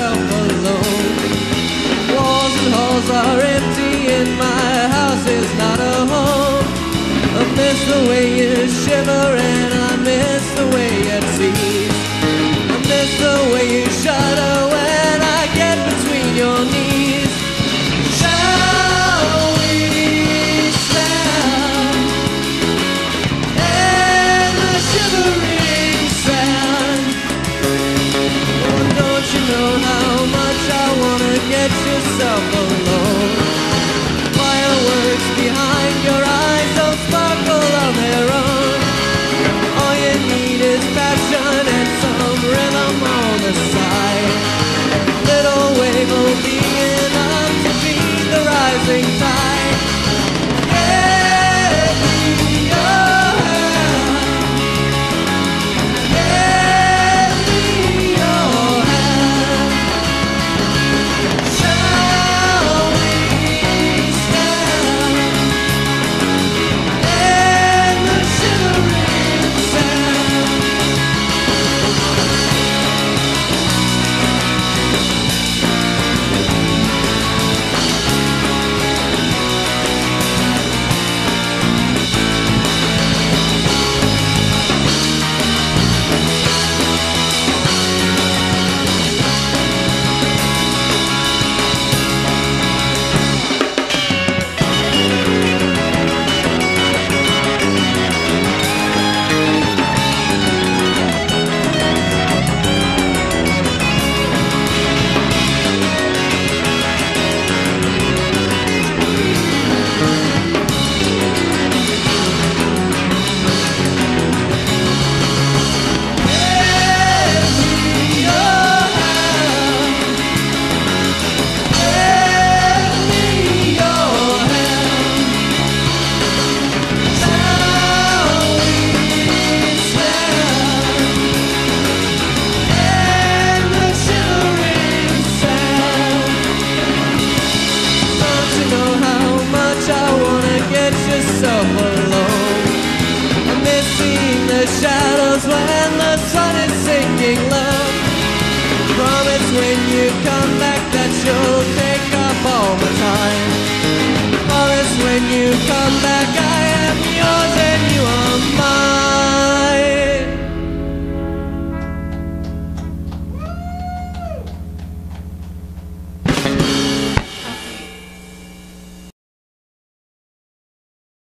yourself alone. Walls and halls are empty and my house is not a home. I miss the way you shiver and I miss the way it seems. I miss the way you shudder when I get between your knees. Shall we stand in the shivering sand? Oh, don't you know how much I wanna get yourself alone? Fireworks behind your eyes don't sparkle on their own. All you need is passion and some rhythm on the side. Little wave will be enough to beat the rising tide. Give me your hand. Give me your hand. Shall we stand in the shivering sand? Shadows when the sun is sinking low. Promise when you come back that you'll take up all the time. Promise when you come back